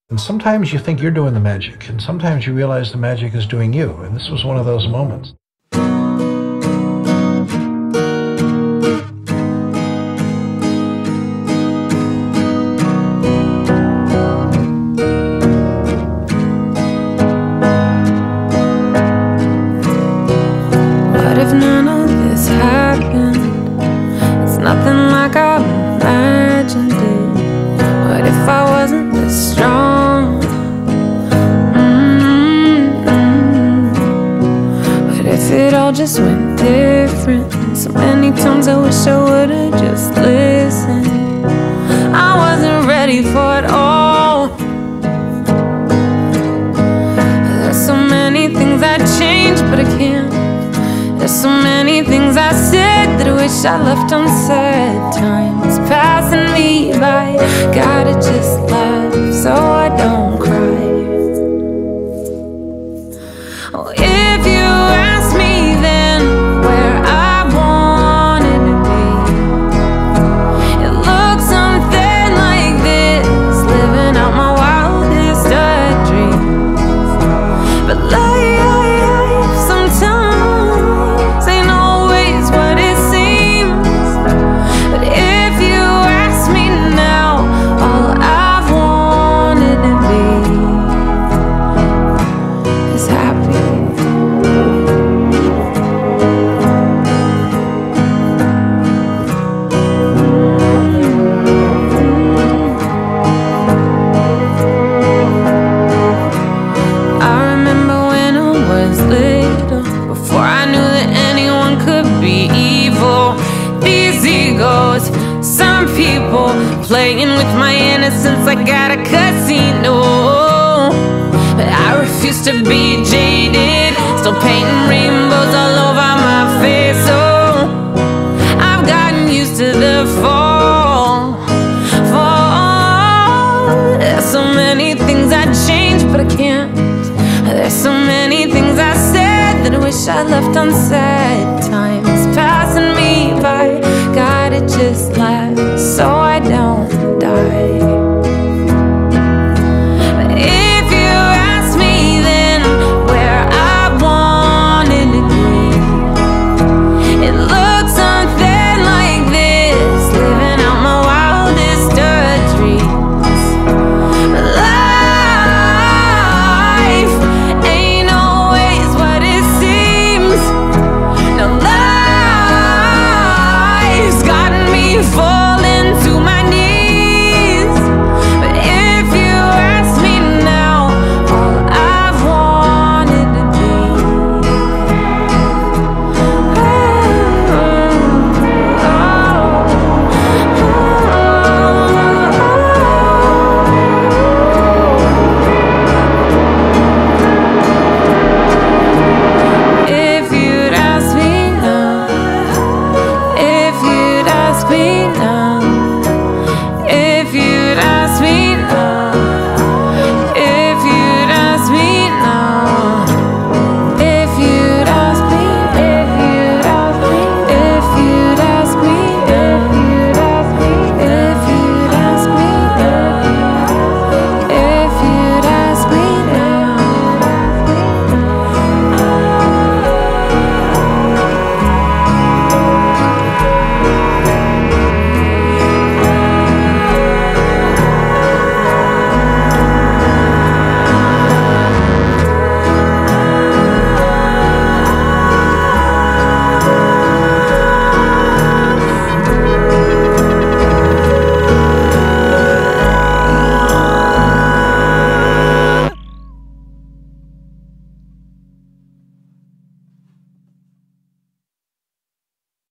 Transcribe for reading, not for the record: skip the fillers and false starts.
And sometimes you think you're doing the magic, and sometimes you realize the magic is doing you, and this was one of those moments. What if none of this happened? It's nothing like I imagined it. What if I wasn't this strong? What if it all just went different? So many times I wish I would've just listened. I wasn't ready for it all. There's so many things I changed, but I can't. There's so many things I said that I wish I left unsaid. Time's passing me by, gotta just laugh so I don't cry. Oh, if you ask me then where I wanted to be, it looks something like this, living out my wildest of dreams. But life sometimes ain't always what it seems. But if you ask me now, all I've wanted to be is happy. I remember when I was little, before I knew that anyone could be evil. These egos, some people playing with my innocence like at a casino. But I refuse to be jaded, still painting rainbows all over my face. Oh, I've gotten used to the fall. There's so many things I'd change, but I can't. There's so many things I said that I wish I left unsaid. Time's passing me by,